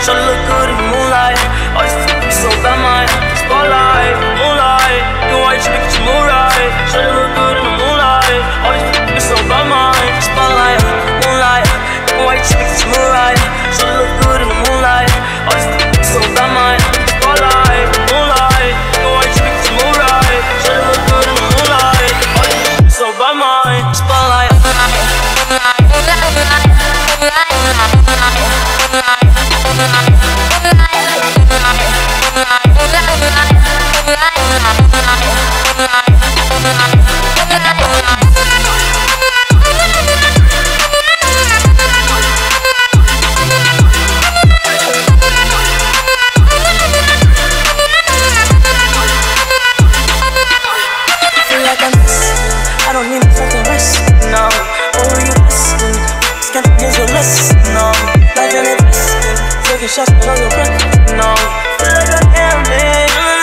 Shawty look good in the moonlight. All these f***ing so bad, my spotlight, moonlight. You white chick, get your mood right. Shawty look good in the moonlight. All these f***ing so bad, my spotlight, moonlight. You white chick, get your mood right. Shawty look good in the moonlight. All these f***ing so bad, my spotlight, moonlight. You white chick, get your mood right. Shawty look good in the moonlight. All these f***ing so bad, my spotlight. I don't need fucking rest, no. Oh, you listen, can't use your list, no. Like an investment, taking shots, but on your breath, no. Feel like a damn man.